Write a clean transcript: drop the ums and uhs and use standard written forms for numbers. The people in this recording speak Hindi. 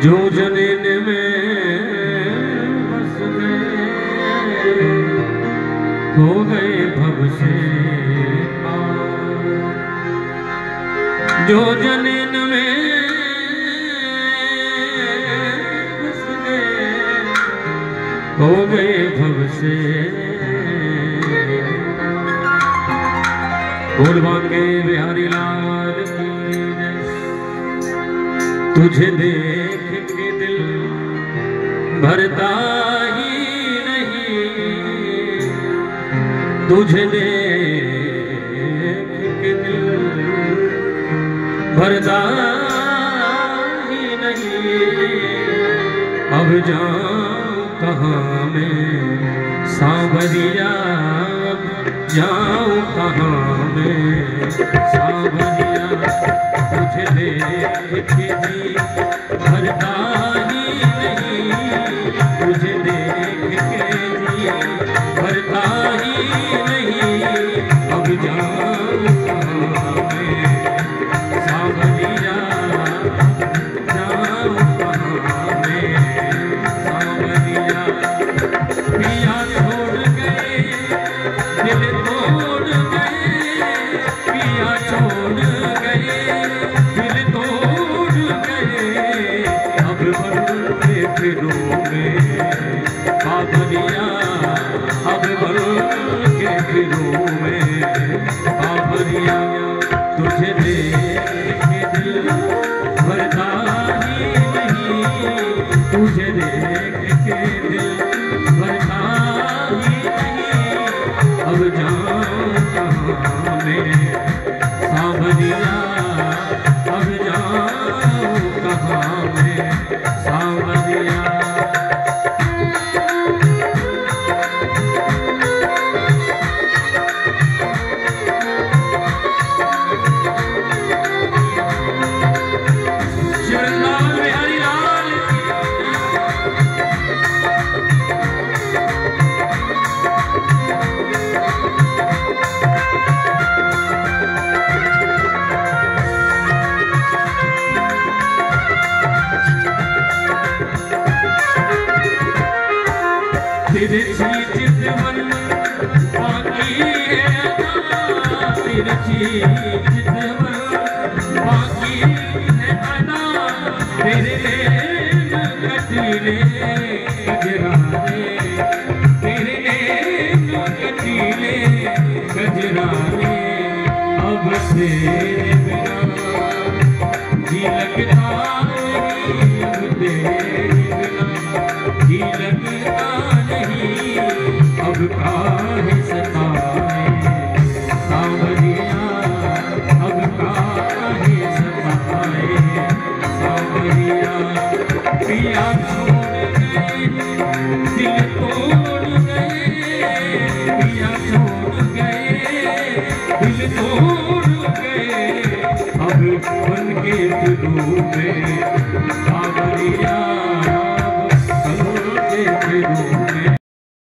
जो जनीन में बस गए हो गए भव से पार। जो जनीन में बस गए हो गए भव से। बोल बांके बिहारी लाल की जय। तुझे देख के दिल भरता ही नहीं, तुझे देख के दिल भरता ही नहीं। अब जाऊं कहाँ मैं सांवरिया, जाऊं कहाँ मैं सांवरिया। तुझे देख के जी भरता ही नहीं, तुझे देख के जी भरता ही नहीं। अब जाऊं कहाँ मैं सांवरिया, जाऊं कहाँ मैं सांवरिया। पिया छोड़ गए दिल तोड़ गए, पिया छोड़ गए दिल तोड़ गए। अब बन के फिरूं मैं बाबरिया, अब बन के फिरूं मैं बाबरिया। तुझे देख के दिल भरता ही नहीं, तुझे देख के दिल भरता ही नहीं। अब जाऊं कहाँ मैं सांवरिया, अब जाऊं कहाँ मैं सांवरिया। तिरछी चितवन बाकी है अदा, तिरछी चितवन बाकी है अदा। तेरे नैन कटीले गजराने, तेरे नैन कटीले गजराने। अब तेरे बिना जी लगता नहीं, अब तेरे बिना जी लगता नहीं। अब काहे सताए सांवरिया, अब काहे सताए सांवरिया। पिया छोड़ गए दिल तोड़ गए, पिया छोड़ गए दिल तोड़ गए। अब बन के फिरूं मैं सांवरिया, बन के फिरूं